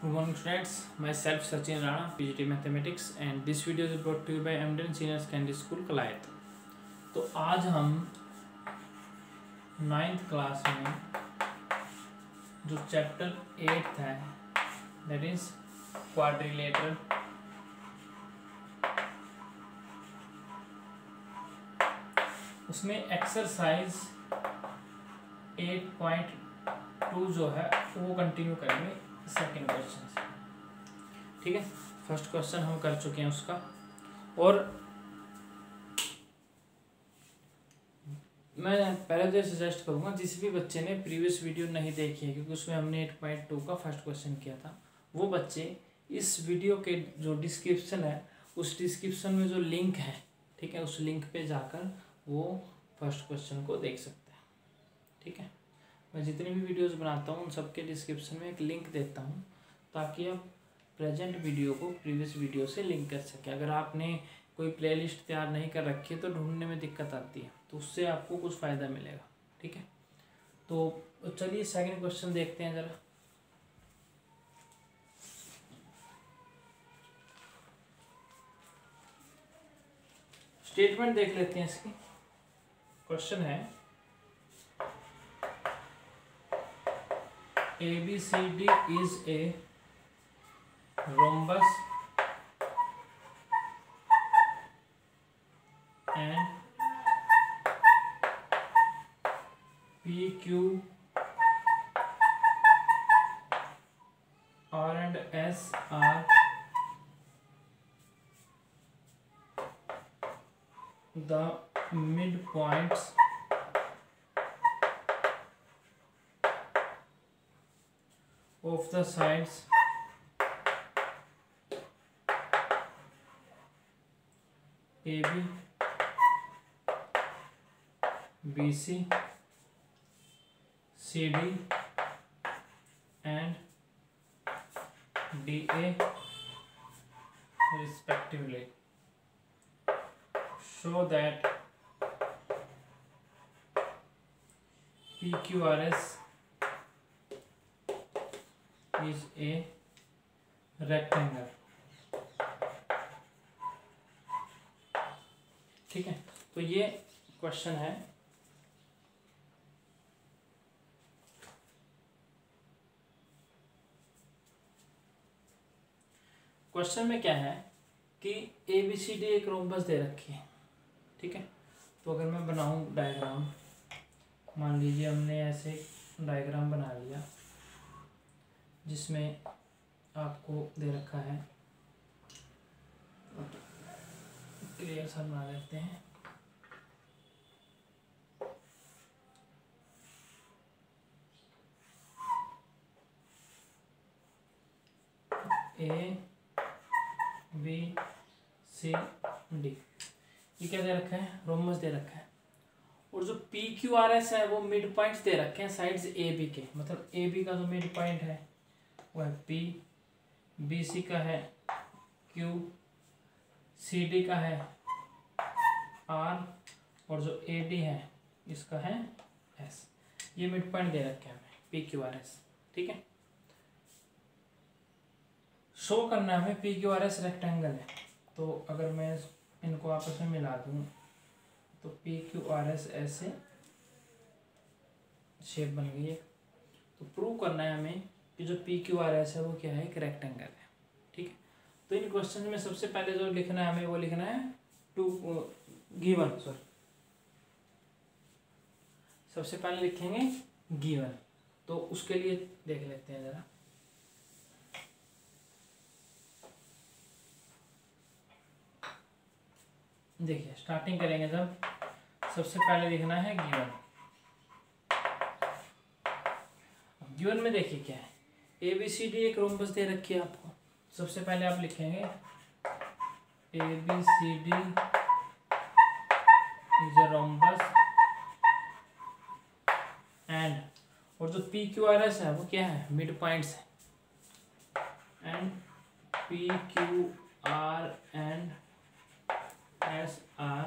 Good morning students, myself Sachin Rana, PGT Mathematics and this video is brought to you by Amden Senior Secondary School Kalayat. तो आज हम 9th class में जो chapter 8 है that is quadrilateral उसमें exercise 8.2 जो है वो कंटिन्यू करेंगे सेकेंड क्वेश्चन से। ठीक है, फर्स्ट क्वेश्चन हम कर चुके हैं उसका। और मैं पहले तो सजेस्ट करूंगा जिस भी बच्चे ने प्रीवियस वीडियो नहीं देखी है, क्योंकि उसमें हमने 8.2 का फर्स्ट क्वेश्चन किया था, वो बच्चे इस वीडियो के जो डिस्क्रिप्शन है उस डिस्क्रिप्शन में जो लिंक है, ठीक है, उस लिंक पे जाकर वो फर्स्ट क्वेश्चन को देख सकते हैं। ठीक है, मैं जितनी भी वीडियोस बनाता हूँ उन सबके डिस्क्रिप्शन में एक लिंक देता हूँ ताकि आप प्रेजेंट वीडियो को प्रीवियस वीडियो से लिंक कर सकें। अगर आपने कोई प्लेलिस्ट तैयार नहीं कर रखी है तो ढूंढने में दिक्कत आती है, तो उससे आपको कुछ फ़ायदा मिलेगा। ठीक है, तो चलिए सेकंड क्वेश्चन देखते हैं ज़रा। स्टेटमेंट देख लेते हैं इसकी। क्वेश्चन है ABCD is a rhombus and PQ R and S are the midpoints of the sides AB, BC, CD and DA respectively. Show that PQRS is a rectangle। ठीक है, तो ये क्वेश्चन है। क्वेश्चन में क्या है कि ABCD एक रोम्बस दे रखी है। ठीक है, तो अगर मैं बनाऊं डायग्राम, मान लीजिए हमने ऐसे डायग्राम बना लिया जिसमें आपको दे रखा है, क्लियर सा बना लेते हैं। ABCD ये क्या दे रखा है, रोम्बस दे रखा है। और जो PQRS है वो मिड पॉइंट्स दे रखे हैं साइड्स AB के, मतलब AB का जो मिड पॉइंट है वो है P, BC का है Q, CD का है R और जो AD है इसका है S। ये मिड पॉइंट दे रखे हैं हमें PQRS। ठीक है, शो करना है हमें PQRS रेक्टेंगल है। तो अगर मैं इनको आपस में मिला दूं तो PQRS ऐसे शेप बन गई है। तो प्रूव करना है हमें कि जो PQRS है वो क्या है, एक रेक्टेंगल है। ठीक है, तो इन क्वेश्चन में सबसे पहले जो लिखना है हमें वो लिखना है सबसे पहले लिखेंगे गिवन। तो उसके लिए देख लेते हैं जरा। देखिए स्टार्टिंग करेंगे जब, सबसे पहले लिखना है गिवन। गिवन में देखिए क्या है, ABCD एक रोम्बस दे रखी है आपको। सबसे पहले आप लिखेंगे ABCD is a rhombus and, और जो PQRS है वो क्या है, मिड पॉइंट्स है, and PQR and S are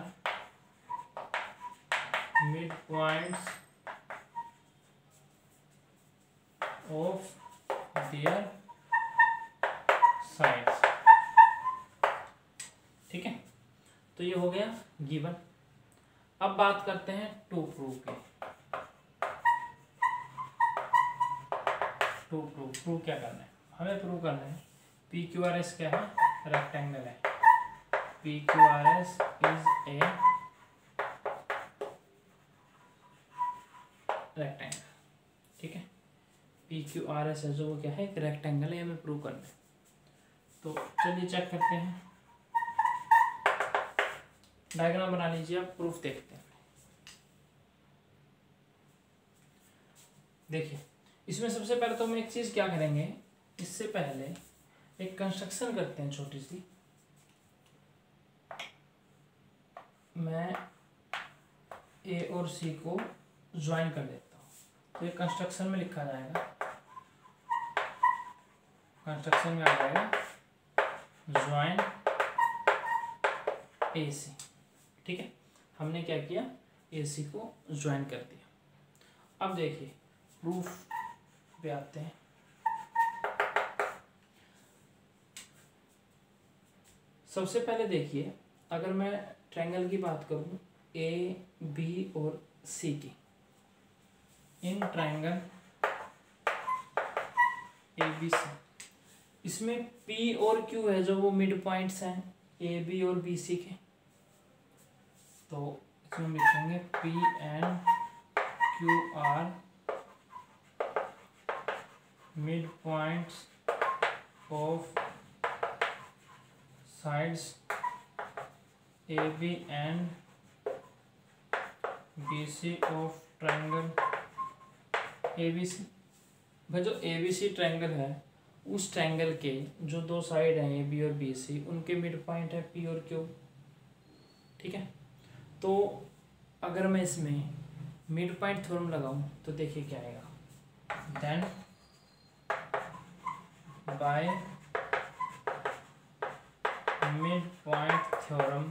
midpoints of their तो ये हो गया गिवन। अब बात करते हैं टू प्रूव की। टू प्रूव क्या करना है, हमें प्रूव करना है पी क्यू आर एस क्या है, रेक्टेंगल है। P Q R S is a rectangle, ठीक है। पी क्यू आर एस है जो वो क्या है, एक रेक्टेंगल है, हमें प्रूव करना है। तो चलिए चेक करते हैं, डायग्राम बना लीजिए आप, प्रूफ देखते हैं। देखिए इसमें सबसे पहले तो हम एक चीज क्या करेंगे, इससे पहले एक कंस्ट्रक्शन करते हैं छोटी सी। मैं ए और सी को ज्वाइन कर देता हूँ, तो ये कंस्ट्रक्शन में लिखा जाएगा, कंस्ट्रक्शन में आ जाएगा ज्वाइन ए सी, ठीक है। हमने क्या किया, ए सी को ज्वाइन कर दिया। अब देखिए प्रूफ पे आते हैं। सबसे पहले देखिए, अगर मैं ट्रायंगल की बात करूं ए बी और सी की, इन ट्रायंगल ए बी सी, इसमें पी और क्यू है जो वो मिड पॉइंट्स हैं ए बी और बी सी के, तो इसमें लिखेंगे P and Q R mid points of sides A B and B C of triangle A B C. भाई जो ए बी सी ट्रायंगल है, उस ट्रायंगल के जो दो साइड हैं ए बी और बी सी, उनके मिड पॉइंट है पी और क्यू, ठीक है। तो अगर मैं इसमें मिड पॉइंट थ्योरम लगाऊं तो देखिए क्या आएगा, then by mid point theorem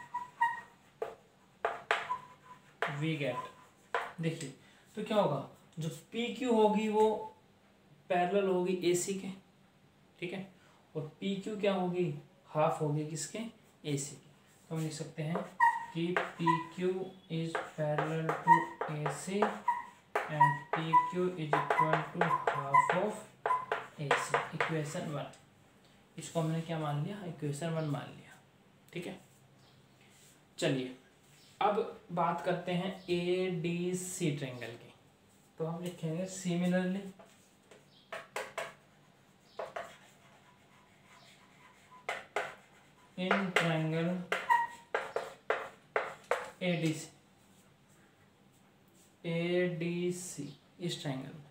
we get. देखिए तो क्या होगा, जो पी क्यू होगी वो पैरेलल होगी ए सी के, ठीक है, और पी क्यू क्या होगी, हाफ होगी किसके, ए सी की। तो हम लिख सकते हैं कि P Q is parallel to A C and P Q is equal to half of A C, equation 1। इसको हमने क्या मान लिया, इक्वेशन 1 मान लिया, ठीक है। चलिए अब बात करते हैं ए डी सी ट्रायंगल की। तो हम लिखेंगे similarly in triangle ADC, ADC इस ट्रायंगल में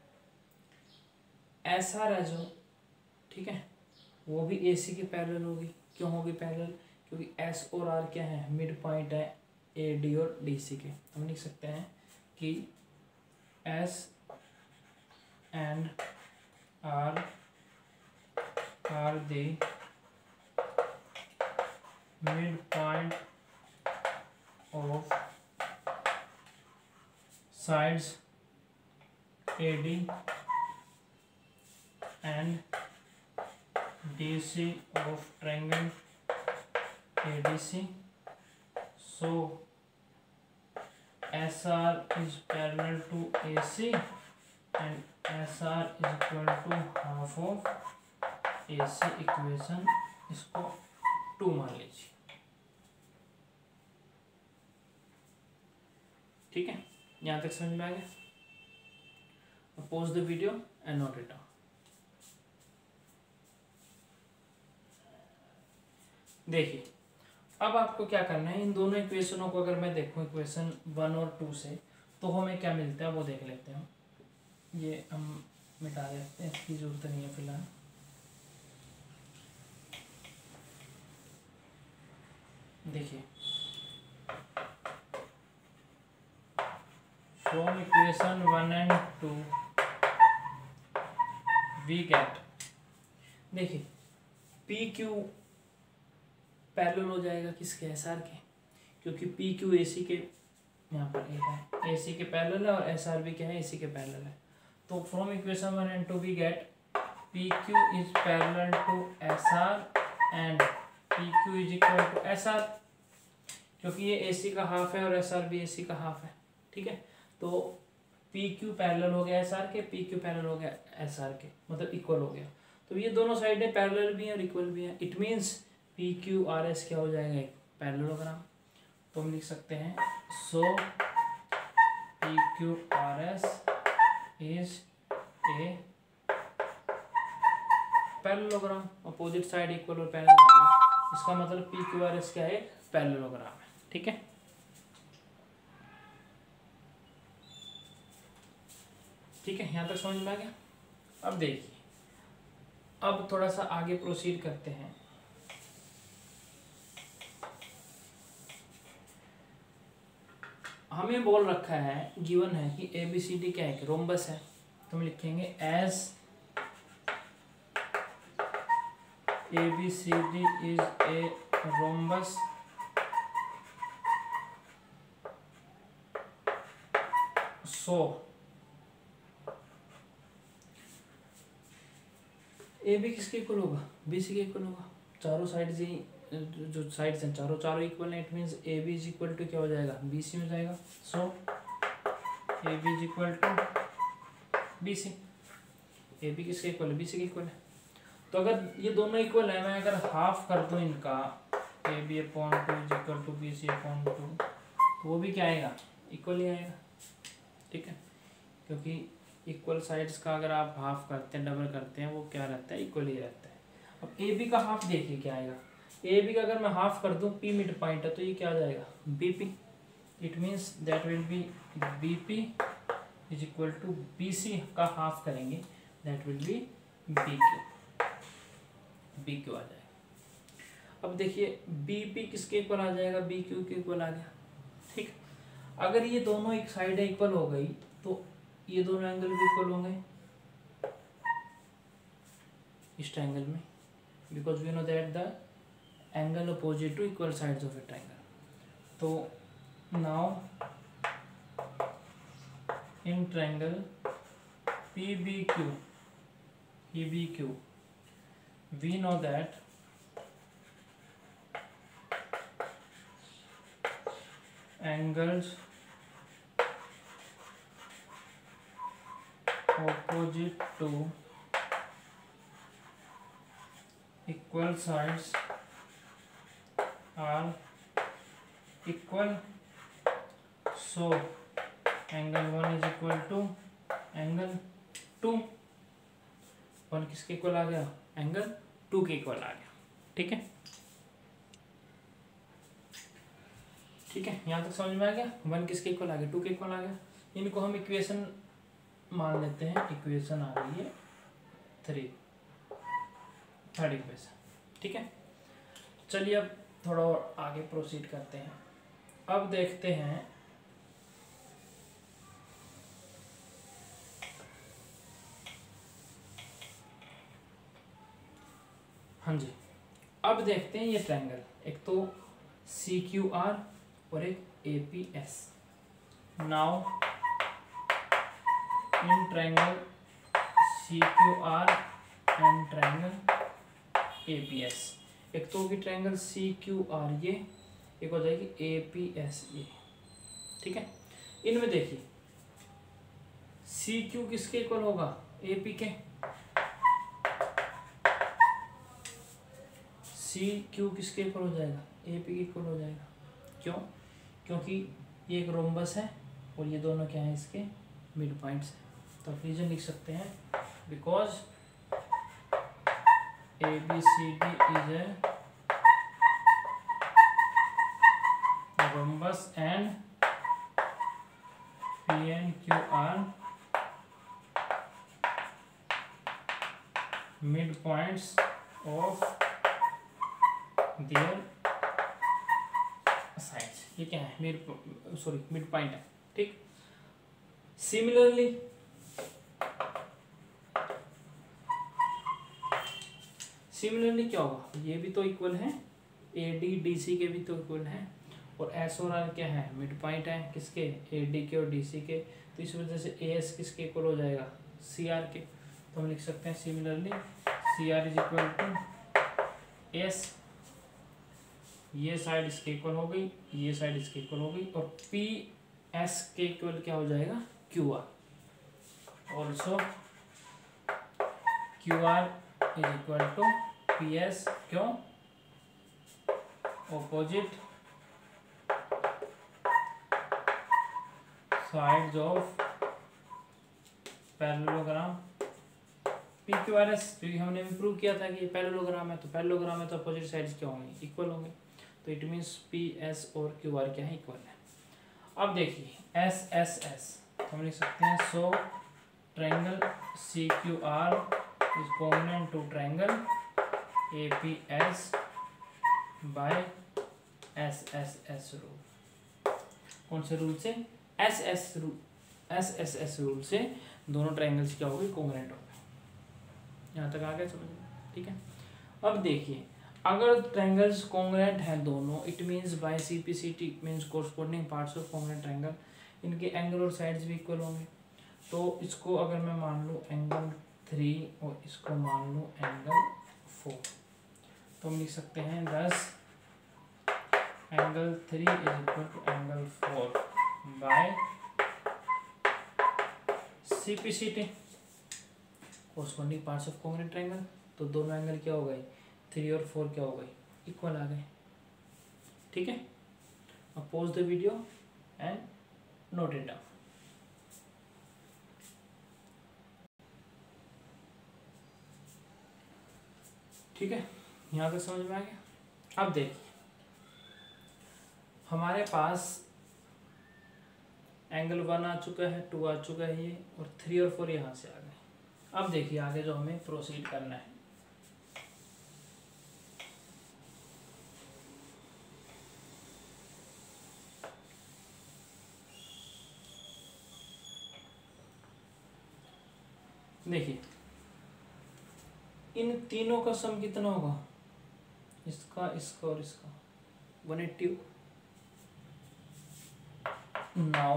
एस आर है जो, ठीक है, वो भी ए सी के पैरेलल होगी। क्यों होगी पैरेलल, क्योंकि एस और आर क्या है, मिड पॉइंट है ए डी और डी सी के। हम लिख सकते हैं कि S and R are the mid point of sides AD and DC of triangle ADC. So SR is parallel to AC and SR is equal to half of AC equation, इसको 2 मान लीजिए, ठीक है। यहाँ तक समझ में आ गया। Pause the video and note it down. देखिए अब आपको क्या करना है, इन दोनों इक्वेशनों को अगर मैं देखूं इक्वेशन 1 और 2 से, तो हमें क्या मिलता है वो देख लेते हैं। ये हम मिटा देते हैं, इसकी जरूरत नहीं है फिलहाल। देखिए from equation 1 and 2 we get, देखिए पी क्यू पैरेलल हो जाएगा किसके, एस आर के, क्योंकि पी क्यू ए सी के यहाँ पर ए है, ए सी के पैरेलल है, और एस आर भी क्या है, ए सी के पैरेलल है। तो from equation 1 and 2 we get P Q is parallel to S R and P Q is equal to S R. क्योंकि ये AC का हाफ है और SR भी AC का हाफ है, ठीक है। तो PQ पैरेलल हो गया SR के, PQ पैरेलल हो गया SR के, मतलब इक्वल हो गया। तो ये दोनों साइडें पैरेलल भी हैं और इक्वल भी हैं। इट मीन्स PQRS क्या हो जाएगा, एक पैरेललोग्राम। तो हम लिख सकते हैं so PQRS is a parallelogram. Opposite side equal और पैरेलल, इसका मतलब PQRS क्या है, पैरेललोग्राम है, ठीक है। ठीक है, यहाँ तक समझ में आ गया। अब देखिए, अब थोड़ा सा आगे प्रोसीड करते हैं। हमें बोल रखा है, गिवन है कि ABCD क्या है, रोम्बस है। तो हम लिखेंगे as ABCD is a rhombus so AB किसके इक्वल होगा, BC के इक्वल होगा। चारों साइड से जो साइड्स हैं चारों इक्वल है। It means AB is equal to क्या हो जाएगा, BC हो जाएगा। So AB is equal to BC। AB किसके इक्वल है, BC के इक्वल है। तो अगर ये दोनों इक्वल है, मैं अगर हाफ कर दूं इनका, AB upon 2 is equal to BC upon 2, तो वो भी क्या आएगा, इक्वल ही आएगा, ठीक है। क्योंकि इक्वल साइड्स का अगर आप हाफ करते हैं, डबल करते हैं, वो क्या रहता है, इक्वल ही रहता है। अब AB का हाफ देखिए क्या आएगा। AB का अगर मैं हाफ कर दूं, P मिड पॉइंट है, तो ये क्या आ जाएगा, BP। It means that will be BP is equal to BC का हाफ करेंगे, दैट विल बी BQ आ जाएगा। अब देखिए BP किसके इक्वल आ जाएगा, BQ के इक्वल आ गया, ठीक। अगर ये दोनों एक साइड इक्वल हो गई तो ये दोनों एंगल भी इक्वल होंगे इस ट्रायंगल में, because we know that the angle opposite to equal sides of a triangle. तो now in triangle PBQ we know that angles opposite to equal sides are equal, so angle 1 is equal to angle 2। 1 किसके equal आ गया, angle 2 के equal आ गया, ठीक है। ठीक है, यहाँ तक समझ में आ गया। 1 किसके इक्वल आ गया, 2 के इक्वल आ गया। इनको हम इक्वेशन मान लेते हैं। इक्वेशन आ रही है 3, थर्ड इक्वेशन, ठीक है। चलिए अब थोड़ा और आगे प्रोसीड करते हैं। अब देखते हैं हाँ जी, अब देखते हैं ये ट्रायंगल, एक तो CQR और एक APS। Now in triangle CQR and triangle APS, एक तो होगी ट्रायंगल CQR ये, एक हो जाएगी APS ये, ठीक है। इनमें देखिए CQ किसके इक्वल होगा, AP के। CQ किसके इक्वल हो जाएगा, AP के इक्वल हो जाएगा। क्यों, क्योंकि ये एक रोम्बस है और ये दोनों क्या है, इसके मिड पॉइंट्स हैं। तो आप रीजन लिख सकते हैं, because ABCD is a rhombus and PNQR mid points of their sides. ये क्या है, मिड पॉइंट है, ठीक। सिमिलरली क्या होगा, ये भी तो इक्वल है, AD-DC के भी तो इक्वल है, और S और R क्या है, मिड पॉइंट है किसके, AD के और DC के। तो इस वजह से AS किसके इक्वल हो जाएगा, CR के। तो हम लिख सकते हैं similarly CR is equal to S। ये साइड इसके इक्वल हो गई, ये साइड इसके इक्वल हो गई, और पी एस के इक्वल क्या हो जाएगा, Q R. Also Q R is equal to P S, क्यों, opposite sides of parallelogram P Q R S, क्योंकि हमने भी प्रूव किया था कि ये पैरेललोग्राम है, तो पैरेललोग्राम है तो अपोजिट साइड्स क्या होंगे, इक्वल होंगे, तो इट मीन्स पी एस और क्यू आर क्या है, इक्वल है। अब देखिए एस एस एस, हम लिख सकते हैं so triangle C Q R is congruent to triangle A P S by S S S rule. कौन से रूल से, एस एस एस रूल से दोनों ट्रायंगल्स क्या हो गए, कॉन्ग्रुएंट हो गए। यहाँ तक आ गया समझ में, ठीक है। अब देखिए अगर ट्रायंगल्स कॉन्ग्रुएंट हैं दोनों, it means by CPCT means corresponding parts of congruent triangle, इनके एंगल और साइड्स भी इक्वल होंगे। तो इसको अगर मैं मान लूँ एंगल 3 और इसको मान लूँ एंगल 4, तो हम लिख सकते हैं 10 angle 3 is equal to angle 4 by CPCT corresponding parts of congruent triangle. तो दोनों एंगल क्या हो गए, 3 और 4 क्या हो गए, इक्वल आ गए, ठीक है। अब pause the video and note it down. ठीक है, यहाँ तक समझ में आ गया। अब देखिए हमारे पास एंगल 1 आ चुका है, 2 आ चुका है ये, और 3 और 4 यहाँ से आ गए। अब देखिए आगे जो हमें प्रोसीड करना है, देखिए इन तीनों का सम कितना होगा, इसका, इसका और इसका 180। नाउ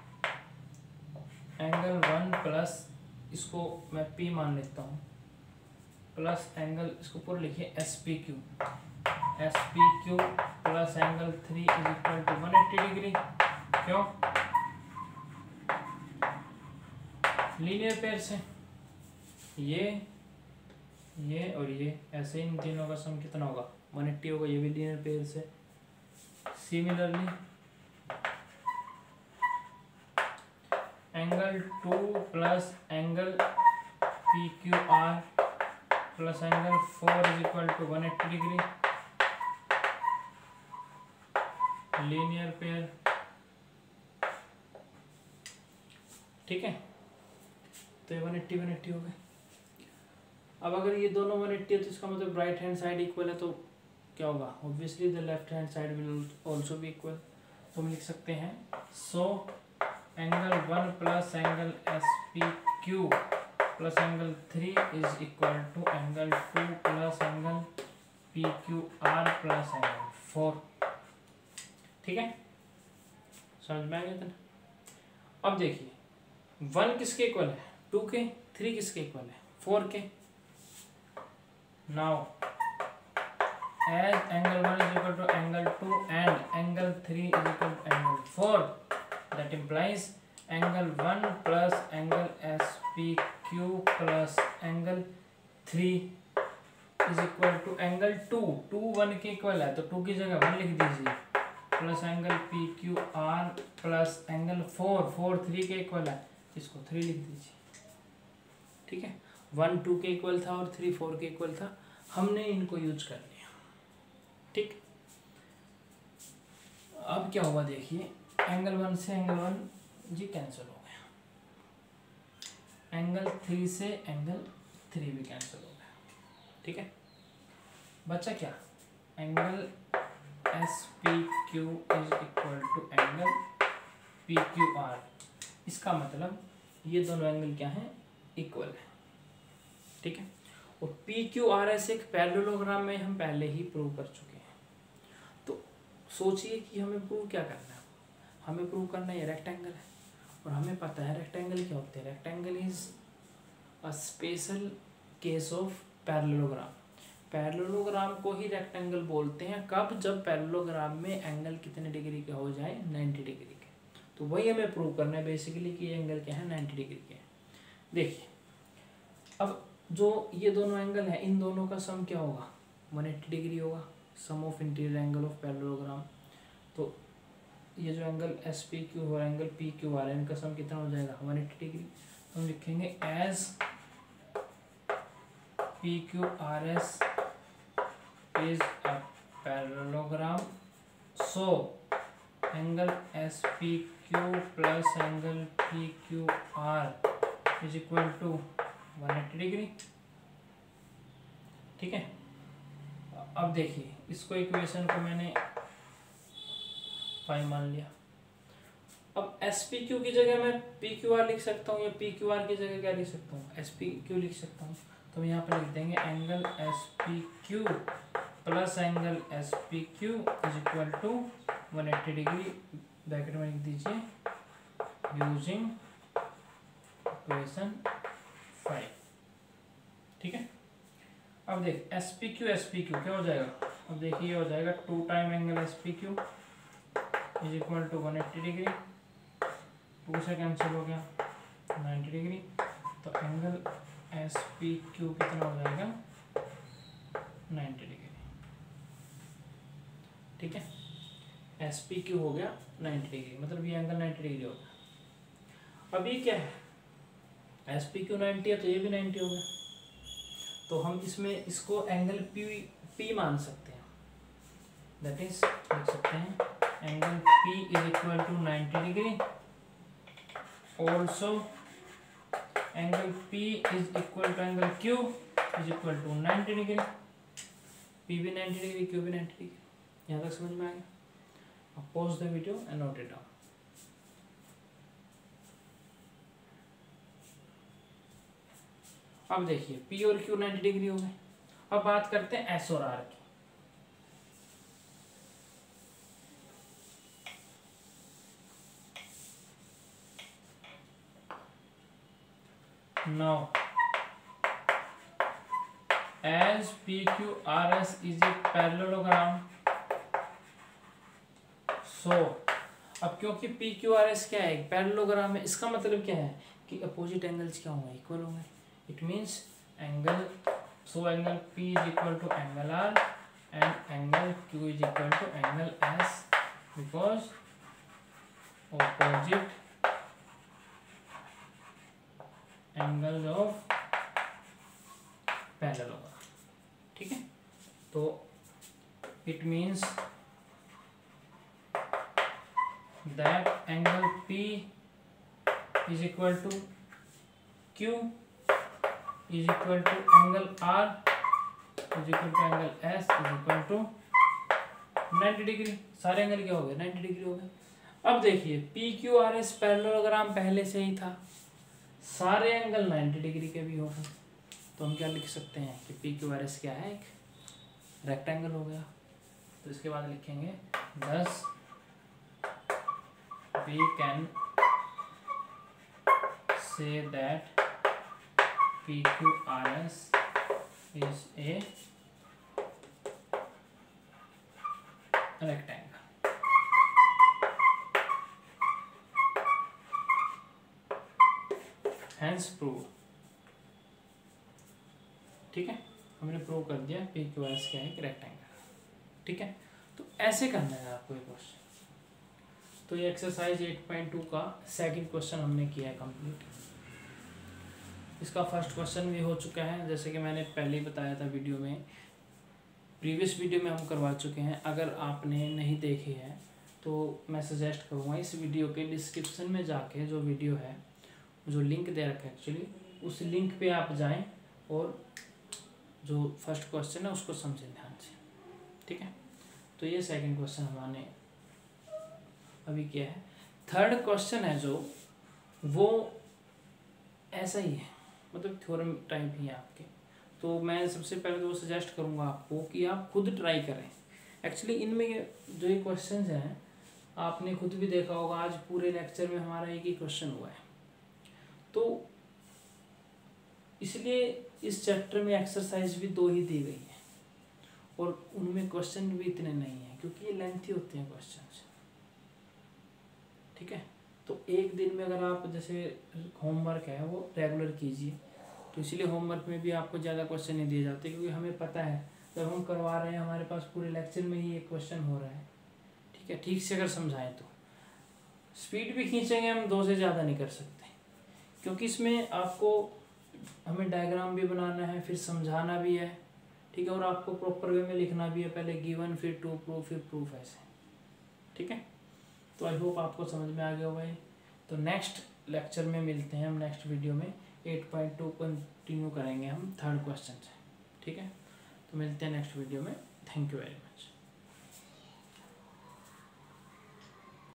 एंगल 1 प्लस, इसको मैं P मान लेता हूँ, प्लस एंगल, इसको पूरा लिखिए SPQ plus angle 3 is equal to 180 degree. क्यों, लीनियर पेयर से ये और ये, ऐसे इन तीनों का सम कितना होगा, 180 होगा, ये भी लीनियर पेयर से। Similarly angle 2 plus angle PQR plus angle 4 is equal to 180 degree, linear pair, ठीक है। तो ये 180 हो गए। अब अगर ये दोनों 180 है तो इसका मतलब राइट हैंड साइड इक्वल है, तो क्या होगा, obviously the left hand side will also be equal. तो हम लिख सकते हैं सो angle 1 plus angle SPQ plus angle 3 is equal to angle 2 plus angle PQR plus angle 4, ठीक है, समझ में आ गया था। अब देखिए 1 किसके इक्वल है, 2 के, 3 किसके इक्वल है, 4 के। Now as angle 1 is equal to angle 2 and angle 3 is equal to angle 4, that implies angle 1 plus angle SPQ plus angle 3 is equal to angle 2, 2 1 के इक्वल है, तो 2 की जगह 1 लिख दीजिए, plus angle PQR plus angle 4, 4 3 के equal है, इसको 3 लिख दीजिए, ठीक है। 1 2 के इक्वल था और 3 4 के इक्वल था, हमने इनको यूज कर लिया, ठीक। अब क्या हुआ देखिए, एंगल 1 से एंगल 1 जी कैंसिल हो गया, एंगल 3 से एंगल 3 भी कैंसिल हो गया, ठीक है। बचा क्या, angle SPQ is equal to angle PQR। इसका मतलब ये दोनों एंगल क्या हैं, इक्वल है, ठीक है। और PQRS एक पैरेललोग्राम में हम पहले ही प्रूव कर चुके हैं। तो सोचिए कि हमें प्रूव क्या करना है, हमें प्रूव करना है ये रेक्टेंगल है, और हमें पता है रेक्टेंगल क्या होते हैं, rectangle is a special case of parallelogram. Parallelogram को ही रेक्टेंगल बोलते हैं कब, जब पैरेललोग्राम में एंगल कितने डिग्री के हो जाए, 90 डिग्री के। तो वही हमें प्रूव करना है बेसिकली कि एंगल क्या है, 90 डिग्री के। देखिए अब जो ये दोनों एंगल है, इन दोनों का सम क्या होगा, 180 डिग्री होगा, sum of interior angle of parallelogram. तो ये जो एंगल एस पी क्यू और एंगल पी क्यू आर है, इनका सम कितना हो जाएगा, 180 डिग्री। तो हम लिखेंगे as P Q R S is a parallelogram, so angle S P Q plus angle P Q R is equal to 180 degree. ठीक है, अब देखिए इसको इक्वेशन को मैंने 5 मान लिया। अब एस पी क्यू की जगह मैं पी क्यू आर लिख सकता हूँ, या पी क्यू आर की जगह क्या लिख सकता हूँ, एस पी क्यू लिख सकता हूँ। तो हम यहाँ पर लिख देंगे angle S P Q plus angle S P Q is equal to 180 degree, bracket में लिख दीजिए यूजिंग इक्वेशन 5। ठीक है, अब देख एस पी क्यू क्या हो जाएगा, अब देखिए ये हो जाएगा 2 time angle S P Q is equal to 180 degree, 2 से कैंसिल हो गया 90 डिग्री। तो एंगल एस पी क्यू कितना हो जाएगा, 90 डिग्री। ठीक है, एस पी क्यू हो गया 90 डिग्री, मतलब ये एंगल 90 डिग्री हो गया। अब ये क्या है, एस पी क्यू 90 है तो ये भी 90 हो गया। तो हम इसमें इसको एंगल पी मान सकते हैं, दैट इज लिख सकते हैं angle P is equal to 90 degree, also angle P is equal to angle Q is equal to 90 degree. P भी 90 डिग्री, Q भी 90 डिग्री। यहाँ तक समझ में आ गया? अब pause the video and note it down. अब देखिए P और Q 90 डिग्री हो गए। अब बात करते हैं S और R की। Now as PQRS is a parallelogram, so अब क्योंकि PQRS क्या है, एक पैरेललोग्राम है, इसका मतलब क्या है कि अपोजिट एंगल्स क्या होंगे, इक्वल होंगे। It means angle, so angle P is equal to angle R and angle Q is equal to angle S, because opposite angles of parallelogram. ठीक है, तो it means that angle P is equal to Q is equal to angle R is equal to angle S is equal to 90 degree. सारे angle क्या हो गए, 90 degree हो गए। अब देखिए PQRS पैरेललोग्राम पहले से ही था, सारे एंगल 90 डिग्री के भी हो गए। तो हम क्या लिख सकते हैं कि PQRS क्या है, एक रेक्टेंगल हो गया। तो इसके बाद लिखेंगे 10 we can say that PQRS is a rectangle. Hence prove। ठीक है, हमने प्रूव कर दिया PQRS क्या है, एक रेक्टेंगल। ठीक है, तो ऐसे करना है आपको ये क्वेश्चन। तो ये एक्सरसाइज 8.2 का सेकंड क्वेश्चन हमने किया है कंप्लीट। इसका फर्स्ट क्वेश्चन भी हो चुका है, जैसे कि मैंने पहले ही बताया था वीडियो में, प्रीवियस वीडियो में हम करवा चुके हैं। अगर आपने नहीं देखे हैं तो मैं सजेस्ट करूँगा इस वीडियो के डिस्क्रिप्शन में जाके जो वीडियो है, जो लिंक दे रखा है एक्चुअली, उस लिंक पे आप जाएं और जो फर्स्ट क्वेश्चन है उसको समझें ध्यान से। ठीक है, तो ये सेकंड क्वेश्चन हमारे अभी किया है। थर्ड क्वेश्चन है जो, वो ऐसा ही है, मतलब थ्योरम टाइप ही है आपके। तो मैं सबसे पहले तो सजेस्ट करूँगा आपको कि आप खुद ट्राई करें। एक्चुअली इनमें जो ये क्वेश्चन हैं आपने खुद भी देखा होगा, आज पूरे लेक्चर में हमारा एक ही क्वेश्चन हुआ है। तो इसलिए इस चैप्टर में एक्सरसाइज भी 2 ही दी गई है, और उनमें क्वेश्चन भी इतने नहीं हैं क्योंकि ये लेंथी होते हैं क्वेश्चन। ठीक है, तो एक दिन में अगर आप जैसे होमवर्क है वो रेगुलर कीजिए, तो इसलिए होमवर्क में भी आपको ज़्यादा क्वेश्चन नहीं दिए जाते क्योंकि हमें पता है जब हम करवा रहे हैं हमारे पास पूरे लेक्चर में ही एक क्वेश्चन हो रहा है। ठीक है, ठीक से अगर समझाएं तो स्पीड भी खींचेंगे हम, 2 से ज़्यादा नहीं कर सकते क्योंकि इसमें आपको हमें डायग्राम भी बनाना है, फिर समझाना भी है। ठीक है, और आपको प्रॉपर वे में लिखना भी है, पहले गिवन फिर टू प्रूफ फिर प्रूफ ऐसे। ठीक है, तो आई होप आपको समझ में आ गया होगा ये। तो नेक्स्ट लेक्चर में मिलते हैं हम, नेक्स्ट वीडियो में 8.2 कंटिन्यू करेंगे हम 3rd क्वेश्चन से। ठीक है, तो मिलते हैं नेक्स्ट वीडियो में। Thank you very much.